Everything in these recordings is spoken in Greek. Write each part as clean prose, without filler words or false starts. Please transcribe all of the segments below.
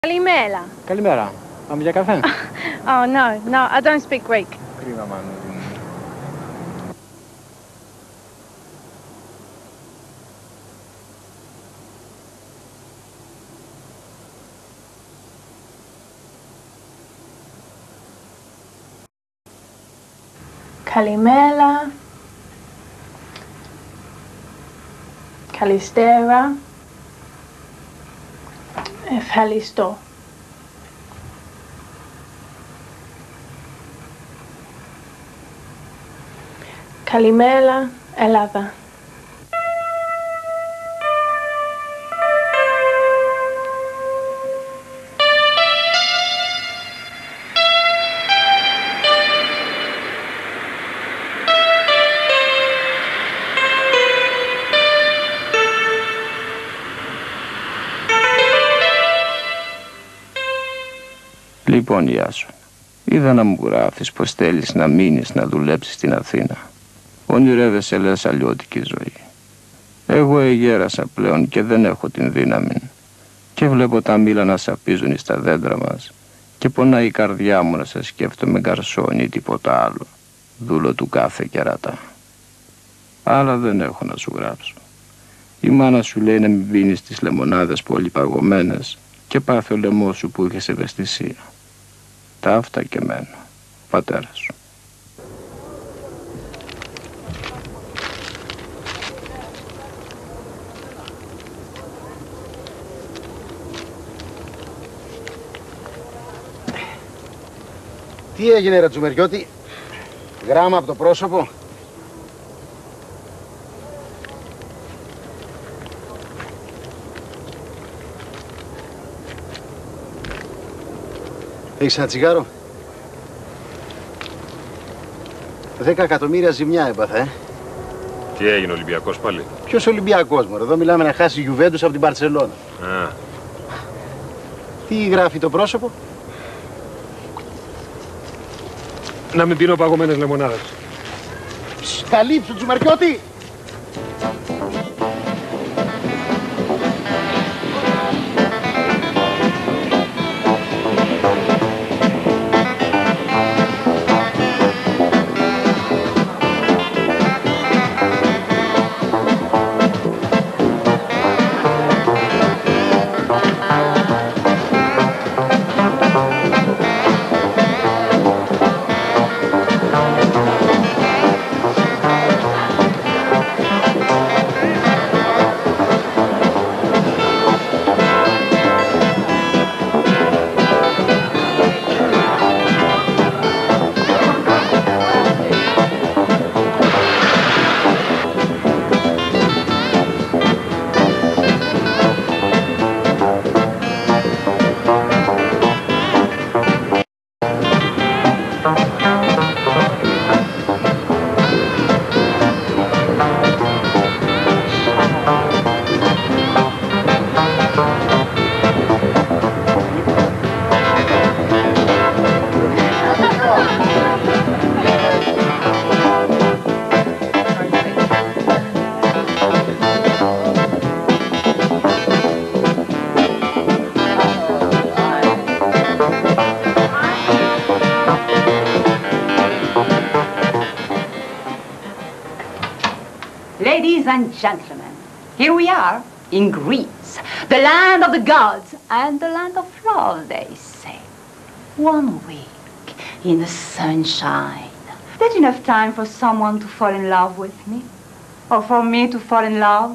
Kalimera. Καλημέρα. Πάμε για καφέ. Oh, no, I don't speak Greek. Κρίμα, μάνου. Kalimera. Kalistera. Ευχαριστώ. Καλημέρα, Ελλάδα. Λοιπόν, Ιάσον, είδα να μου γράφεις πως θέλεις να μείνεις να δουλέψεις στην Αθήνα. Ονειρεύεσαι, λες, αλλιώτικη ζωή. Εγώ εγέρασα πλέον και δεν έχω την δύναμη. Και βλέπω τα μήλα να σαπίζουν στα δέντρα μας και πονάει η καρδιά μου να σε σκέφτομαι γκαρσόνι ή τίποτα άλλο, δούλο του κάθε κερατά. Άλλα δεν έχω να σου γράψω. Η μάνα σου λέει να μην πίνεις τις λεμονάδες πολύ παγωμένες και πάθε ο λαιμός σου που είχες ευαισθησία. Ταύτα και μένω, πατέρα σου. Τι έγινε, ρε Τζουμεριώτη? Γράμμα από το πρόσωπο? Έχεις ένα τσιγάρο? 10 εκατομμύρια ζημιά έπαθα, Τι έγινε, Ολυμπιακός πάλι? Ποιος Ολυμπιακός, μωρέ? Εδώ μιλάμε να χάσει η Γιουβέντους από την Μπαρσελόνα. Τι γράφει το πρόσωπο? Να μην πίνω παγωμένες λεμονάδες. Καλύψου, Τζουμεριώτη! Ladies and gentlemen, here we are in Greece, the land of the gods and the land of love, they say. 1 week in the sunshine. That's enough time for someone to fall in love with me? Or for me to fall in love?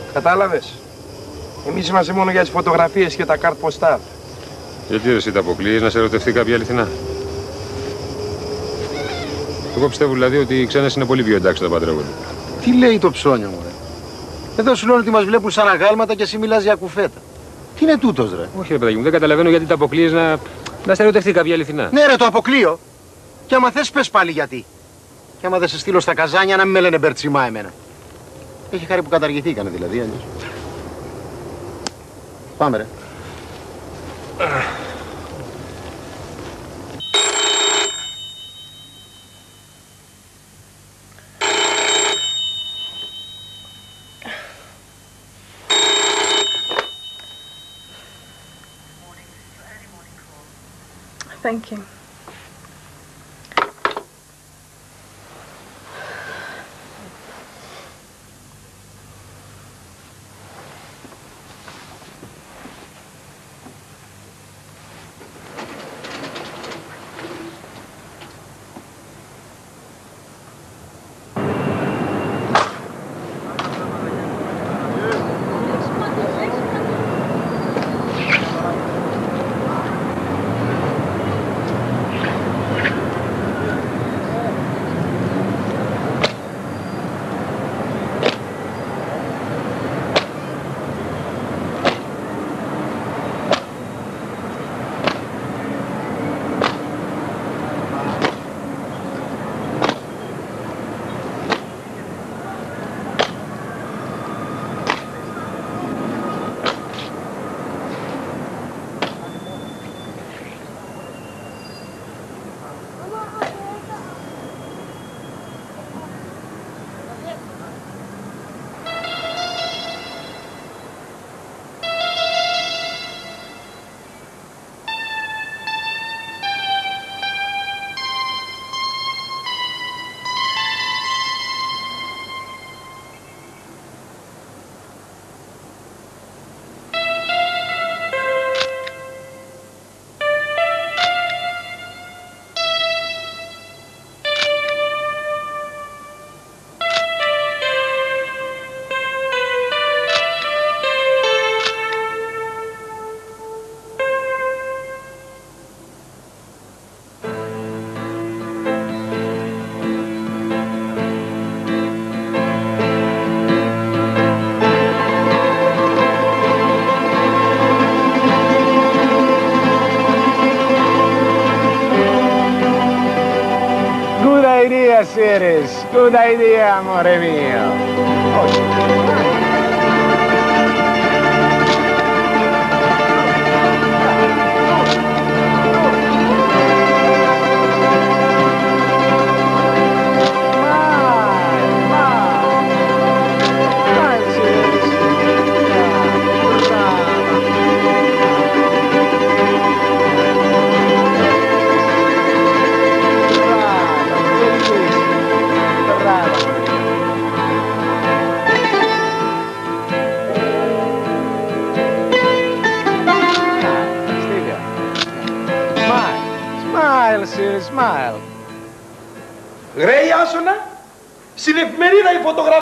Κατάλαβες. Εμείς είμαστε μόνο για τις φωτογραφίες και τα καρτ ποστάρ. Γιατί εσύ τα αποκλείεις να σε ερωτευτεί κάποια αληθινά? Εγώ πιστεύω δηλαδή ότι οι ξένες είναι πολύ πιο εντάξει να παντρεύονται. Τι λέει το ψώνιο μου, ρε? Εδώ σου λένε ότι μας βλέπουν σαν αγάλματα και εσύ μιλάς για κουφέτα. Τι είναι τούτος, ρε? Όχι, ρε παιδάκι μου, δεν καταλαβαίνω γιατί τα αποκλείεις να σε ερωτευτεί κάποια αληθινά. Ναι, ρε, το αποκλείω. Και άμα θες, πες πάλι γιατί. Και άμα δεν σε στείλω στα καζάνια, να μην με λένε Μπερτσιμά εμένα. Έχει χάρη που καταργηθήκανε δηλαδή, αλλιώς. Πάμε, ρε. Thank you. Series. Good idea, amore mio. Γρέι Άσονα, στην εφημερίδα η φωτογραφία.